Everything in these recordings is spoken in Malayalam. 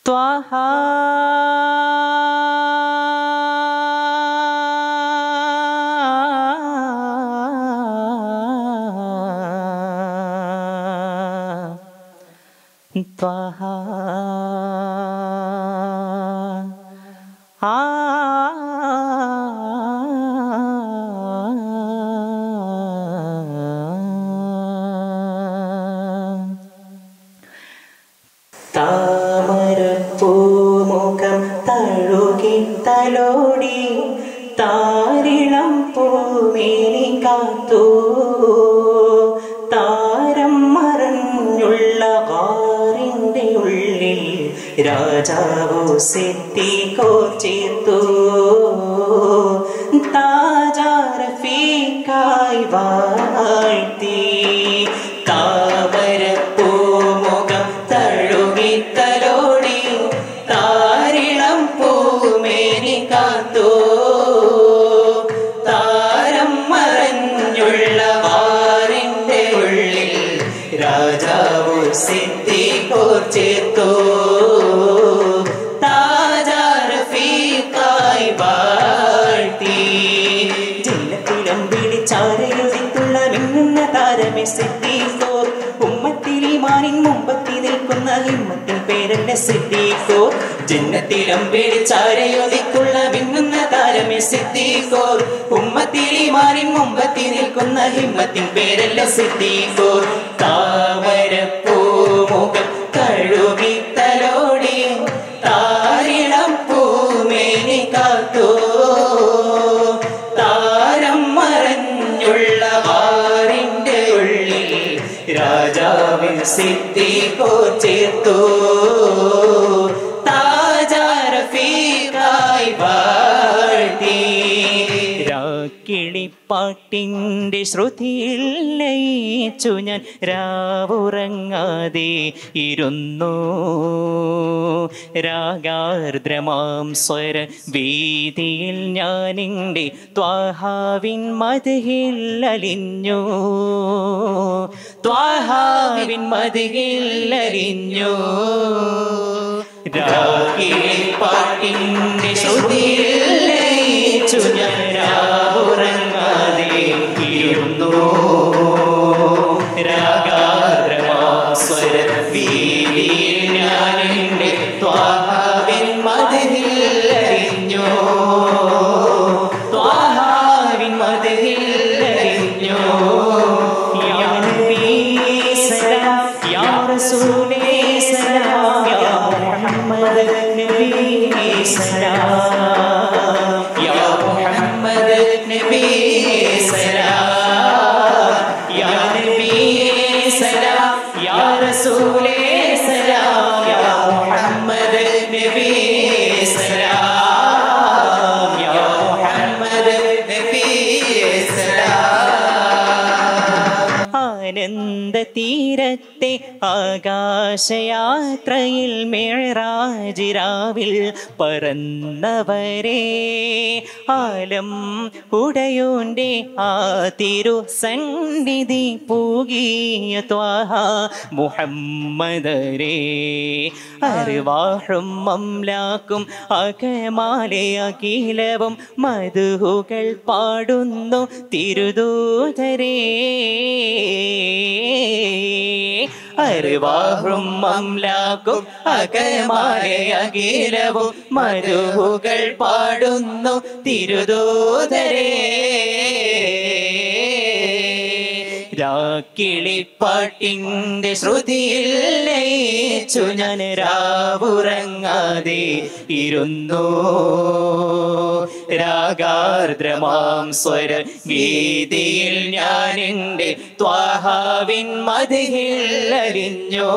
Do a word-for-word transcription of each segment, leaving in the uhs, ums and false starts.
ത്വാഹ ത്വാഹ ആ താമരപ്പൂമുഖം തഴുകി തലോടി താരിളം പൂമേനി കാത്തു താരം മറഞ്ഞുള്ള കാറിൻ്റെ ഉള്ളിൽ രാജാവു സിദ്ദീഖോ ചേർത്തു താജാരഫീക്കായി വാഴ്ത്തി താമരപ്പൂമുഖം തഴുകി തലോടി താരിളം പൂമേനി കാത്തു താരം മറഞ്ഞുള്ള വാറിൻ്റെ ഉള്ളിൽ രാജാവു സിദ്ദീഖോ ചേർത്തു താജാരഫീക്കായി വാഴ്ത്തി ജന്നത്തിലും വിളിച്ചാരയുദിത്തുള്ള മിന്നുന്ന താരമേ സിദ്ദീഖോ ഉമ്മത്തിൽ ഈമാനിൻ മുമ്പത്തി നിൽക്കുന്ന ഹിമ്മത്തിൻ പേരല്ലേ സിദ്ദീഖോ ജന്നത്തിലും വിളിച്ചാരയുദിത്തുള്ള മിന്നുന്ന താരമേ സിദ്ദീഖോ ഉമ്മത്തിൽ ഈമാനിൻ മുമ്പത്തി നിൽക്കുന്ന ഹിമ്മത്തിൻ പേരല്ലേ സിദ്ദീഖോ താമരപ്പൂമുഖം തഴുകി തലോടി താരിളം പൂമേനി കാത്തു താരം മറഞ്ഞുള്ള വാറിൻ്റെ ഉള്ളിൽ രാജാവിൻ സിദ്ദീഖോ ചേർത്തു താജാരഫീക്കായി വാഴ്ത്തി കിളിപ്പാട്ടിൻ്റെ ശ്രുതിയിൽ ലയിച്ചു ഞാൻ രാവുറങ്ങാതെ ഇരുന്നു രാഗാർദ്രമാം സ്വര വീതിയിൽ ഞാനിൻ്റെ ത്വാഹാവിൻ മദ്ഹിൽ അലിഞ്ഞു ത്വാഹാവിൻ മദ്ഹിൽ അലിഞ്ഞു രാഗിളിപ്പാട്ടിൻ്റെ ശ്രുതിയിൽ ലയിച്ചു ഞാൻ രാവുറങ്ങാതെ ഇരുന്നു രാഗാർദ്രമാം സ്വര വീതിയിൽ ഞാനെൻ്റെ ത്വാഹാവിൻ മദ്ഹിൽ അലിഞ്ഞു ത്വാഹാവിൻ മദ്ഹിൽ അലിഞ്ഞു യാ നബി സലാം യാ റസൂലേ സലാം യാ മുഹമ്മദ് നബി സലാം യാ മുഹമ്മദ് നബി സലാം യാ നബി സലാം യാ റസൂലേ സലാം യാ മുഹമ്മദ് നബി സലാം യാ മുഹമ്മദ് നബി സലാം ആനന്ദ തീരത്തെ ആകാശയാത്രയിൽ മിഅ്റാജ് രാവിൽ പറന്നവരെ ആലം ഉടയോൻ്റെ ആ തിരുസന്നിധി പൂകിയ ത്വാഹ മുഹമ്മദരേ അർവാഹും അംലാക്കും അകമാലെ അഖിലവും മദ്ഹുകൾ പാടുന്നു തിരുദൂതരേ അർവാഹും അംലാക്കും അകമാലെ അഖിലവും മദ്ഹുകൾ പാടുന്നു തിരുദൂതരേ രാക്കിളിപ്പാട്ടിൻ്റെ ശ്രുതിയിൽ ലയിച്ചു ഞാൻ രാവുറങ്ങാതെ ഇരുന്നു രാഗാർദ്രമാം സ്വര ഗീതിയിൽ ഞാൻ എൻ്റെ ത്വാഹാവിൻ മദ്ഹിൽ അലിഞ്ഞു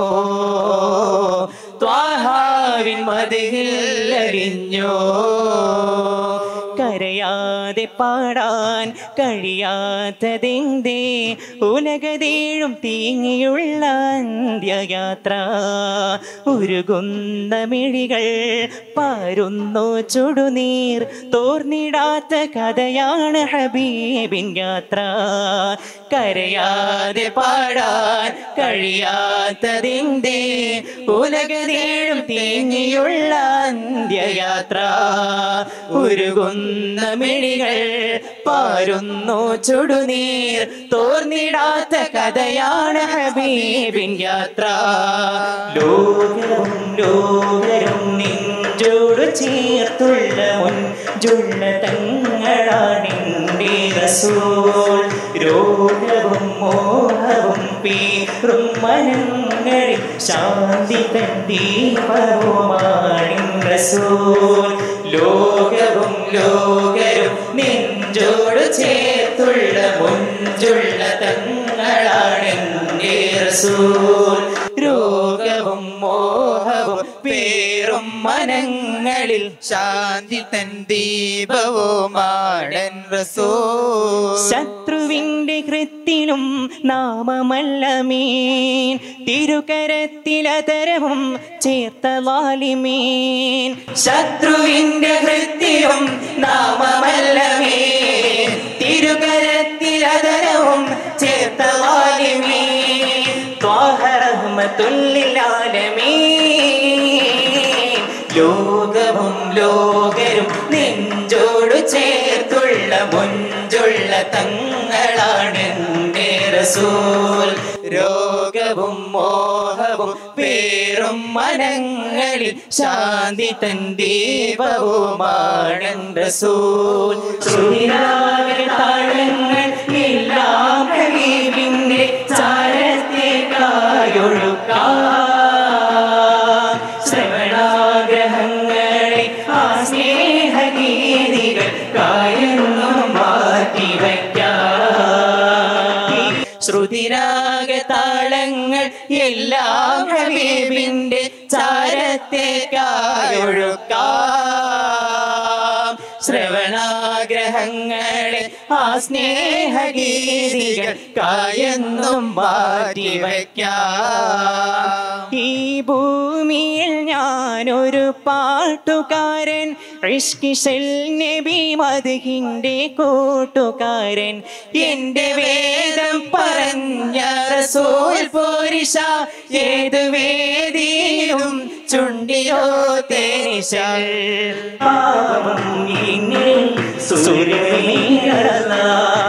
ത്വാഹാവിൻ മദ്ഹിൽ അലിഞ്ഞു കരയാൻ കരയാതെ പാടാൻ കഴിയാത്തതെന്തേ ഉലകതേഴും തീങ്ങിയുള്ള അന്ത്യയാത്ര ഉരുകുന്ന മിഴികൾ പാരുന്നു ചുടുനീർ തോർന്നിടാത്ത കഥയാണ് ഹബീബിൻ യാത്ര കരയാതെ പാടാൻ കഴിയാത്തതെന്തേ ഉലകതേഴും തീങ്ങിയുള്ള അന്ത്യയാത്ര ഉരുകുന്ന മിഴികൾ പാരുന്നു ചുടുനീർ തോർന്നിടാത്ത കഥയാണ് ഹബീബിൻ യാത്ര ലോകവും ലോകരും നെഞ്ചോട് ചേർത്തുള്ള മുഞ്ചുള്ള തങ്ങളാണെൻ്റെ റസൂൽ രോഗവും മോഹവും പേറും മനങ്ങളിൽ ശാന്തി തൻ ദീപവുമാണിൻ റസൂൽ ലോകവും ലോകരും നെഞ്ചോട് ചേർത്തുള്ള മുഞ്ചുള്ള തങ്ങളാണെൻ്റെ റസൂൽ രോഗവും മോഹവും പേറും മനങ്ങളിൽ ശാന്തി തൻ ദീപവുമാടൻ റസൂൽ ശത്രുവിന്റെ കൃത്തിലും നാമമല്ല മീൻ തിരുകരത്തിലതരവും ചേർത്ത വാലിമീൻ ശത്രുവിന്റെ കൃത്തിലും നാമമല്ല മീൻ തിരുകരത്തിലതരവും ചേർത്ത വാലിമീൻ ത്വാഹ റഹ്മത്തുല്ലിൽ ആലമീൻ ലോകവും ലോകരും നെഞ്ചോടു ചേർത്തുള്ള മുഞ്ചുള്ള തങ്ങളാണെൻ്റെ റസൂൽ രോഗവും മോഹവും പേറും മനങ്ങളിൽ ശാന്തി തൻ ദീപവുമാണെൻ റസൂൽ താളങ്ങൾ എല്ലാം ഹബീബിന്റെ ചാരത്തേക്കായൊഴുക്കാം ശ്രവണാഗ്രഹങ്ങളെ ആ സ്നേഹഗീതികൾ കായൊന്നും മാറ്റിവയ്ക്കാം ശ്രുതിരാഗതാളങ്ങൾ എല്ലാം ഹബീബിന്റെ ചാരത്തേക്കായൊഴുക്കാം ശ്രവണാഗ്രഹങ്ങളെ ആ സ്നേഹഗീതികൾ കായെന്നും മാറ്റിവയ്ക്കാം ഈ ഭൂമിയിൽ ഞാനൊരു പാട്ടുകാരൻ ഇഷ്കിശൽ നബി മദ്ഹിന്റെ കൂട്ടുകാരൻ എൻ്റെ വേദം പറഞ്ഞ റസൂൽ പോരിഷ ഏത് വേദിയിലും ചുണ്ടിയോ തേനിശൽ പാപം എന്നിൽ സൂര്യനീരള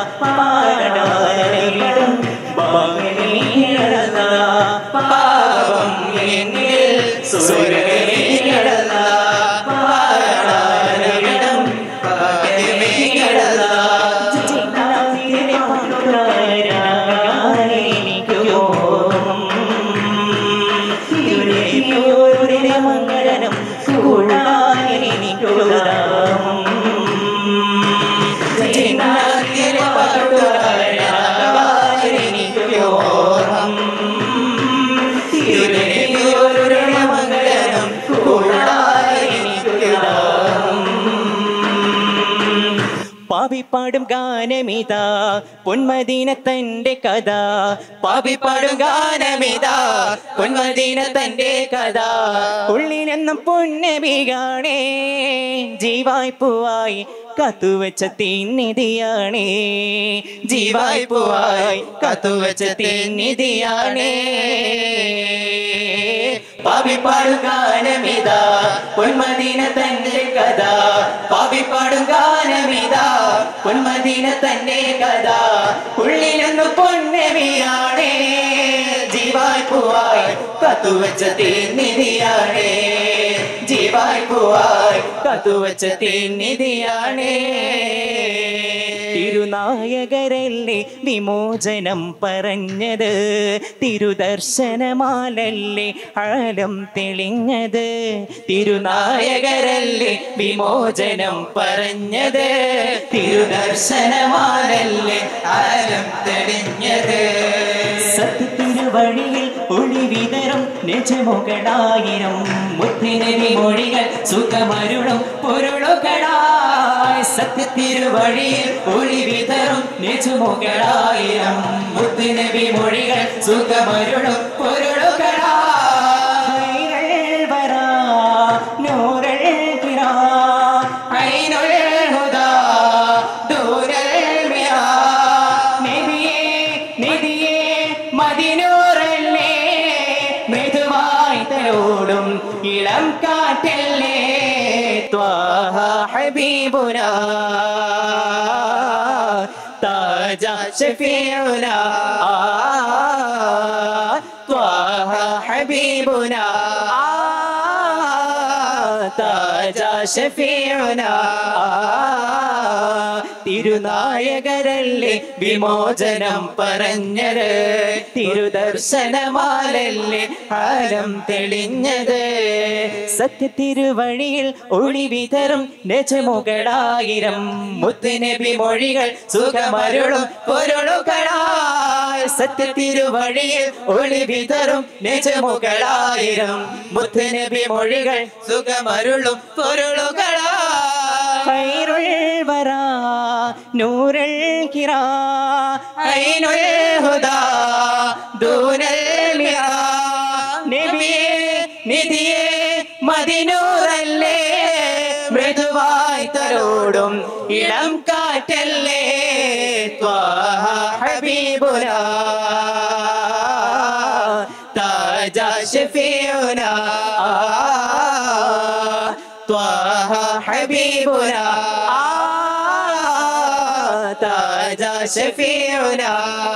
പാടാനവിടം ഭാഗനീരള പാപം എന്നിൽ സൂര്യനീരള പാടാനവിടം ഭാഗനീരള ജിനാതിലെ പാട്ടുകാരനായിരിക്കോ തിരുനബിയോരുടെ മംഗളം കൂടാനിരിക്കോ രാമം ജിനാതിലെ പാട്ടുകാരനായിരിക്കോ തിരുനബിയോരുടെ മംഗളം കൂടാനിരിക്കോ രാമം പാപിപ്പാടും ഗാനമിതാ പൊന്മദീന തന്റെ കഥ പാപിപ്പാടും ഗാനമിതാ പൊന്മദീന തന്റെ കഥ ഉള്ളിലെന്നും പൊന്നബി കാണേ ജീവായി പൂവായി കത്തുവച്ച തീനിധിയാണേ ജീവായി പൂവായി കത്തുവച്ച തീനിധിയാണേ പാപിപ്പാടും ഗാനമിതാ പൊന്മദീന തന്റെ കഥ പാപിപ്പാടും ഗാനമിതാ പൊന്മദീന തന്റെ കഥ ഉള്ളിലൊന്നു പൊന്നബിയാണേ ജീവായി പൂവായി കത്തുവച്ച തീനിധിയാണേ ജീവായി പൂവായി കത്തുവച്ച തീനിധിയാണേ തിരുനായകരല്ലേ വിമോചനം പറഞ്ഞത് തിരുദർശനമാലല്ലേ ആലം തെളിഞ്ഞത് തിരുനായകരല്ലേ വിമോചനം പറഞ്ഞത് തിരുദർശനമാലല്ലേ ആലം തെളിഞ്ഞത് സത്യത്തിരുവഴിയിൽ ഒളിവിതറും നെജമുകളായിരം മുത്തുനബി മൊഴികൾ സുഖമരുളും പൊരുളുകളായി സത്യത്തിരുവഴിയിൽ ഒളിവിതറും നെജമുകളായിരം മുത്തുനബി മൊഴികൾ സുഖമരുളും പൊരുളുകളായി വരാ നൂറൽ കിറാ ഐനുൽ ഹുദാ ദൂരൽ മിയാ നബിയേ നിധിയേ മദിനൂറല്ലേ മൃദുവായി തലോടും ഇളം കാറ്റല്ലേ ത്വാഹ ഹബീബുനാ താജ ശഫീഉനാ ത്വാഹ ഹബീബുനാ താജ ശഫീഉനാ തിരുനായകരല്ലേ വിമോചനം പറഞ്ഞത് തിരുദർശനമാലല്ലേ ആലം തെളിഞ്ഞത് സത്യത്തിരുവഴിയിൽ ഒളിവിതറും നെജമുകളായിരം മുത്തുനബി മൊഴികൾ സുഖമരുളും പൊരുളുകളായി സത്യത്തിരുവഴിയിൽ ഒളിവിതറും നെജമുകളായിരം മുത്തുനബി മൊഴികൾ സുഖമരുളും പൊരുളുകളായി ഖൈറുൽ വരാ നൂറുൽ കിറാ ഐനുൽ ഹുദാ ദൂനൽ മിറാ നബിയേ നിധിയേ മദിനൂറല്ലേ മൃദുവായി തലോടും ഇളം കാറ്റല്ലേ ത്വാഹ ഹബീബുനാ താജ ശഫീഉനാ ത്വാഹ ഹബീബുനാ താജ ശഫീഉനാ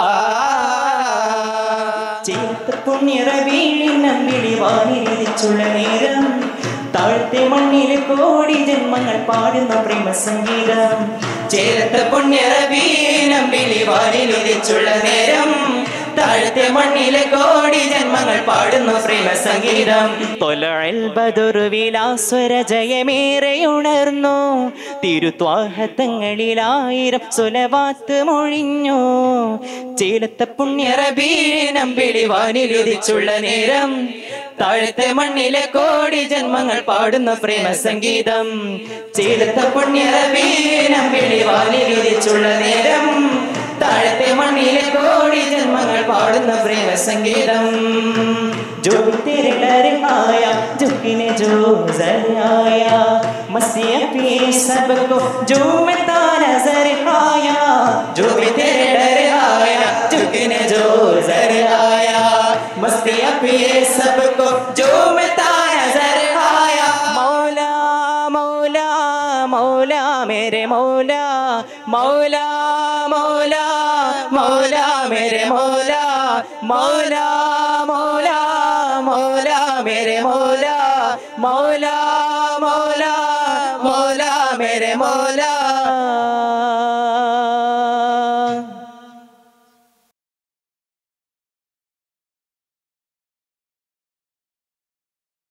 ചേർത്ത് പുണ്യറബീഴിനം വിളിവാനിരിച്ചുള്ള നേരം താഴത്തെ മണ്ണിലെ കോടി ജന്മങ്ങൾ പാടുന്ന പ്രേമ സംഗീതം ചേർത്ത് പുണ്യറബീഴിനം വിളിവാനിരിച്ചുള്ള നേരം താഴത്തെ മണ്ണിലെ കോടി ജന്മങ്ങൾ പാടുന്നു പ്രേമ സംഗീതം തൊലഅൽ ബദറു വിലാസ്വര ജയമേറെയുണർന്നു തിരുത്വാഹത്തങ്ങളിലായിരം സുലവാത്ത് മൊഴിഞ്ഞു ചേലത്തെ പുണ്യറബീനം വിളിവാനിലുദിച്ചുള്ള നേരം താഴത്തെ മണ്ണിലെ കോടി ജന്മങ്ങൾ പാടുന്ന പ്രേമ സംഗീതം ചേലത്തെ പുണ്യറബീനം വിളിവാനിലുദിച്ചുള്ള നേരം താഴത്തെ മണ്ണിലെ കോടി ജന്മങ്ങൾ പാടുന്ന പ്രേമ സംഗീതം जो तेरे डर आया झुकने जो नजर आया मसीह पे सबको जो में नजर आया जो भी तेरे डर आया झुकने जो नजर आया मसीह पे सबको जो में नजर आया मौला मौला मौला मेरे मौला मौला मौला मौला मेरे मौला मौला मौला मौला मेरे मौला मौला मौला मौला मेरे मौला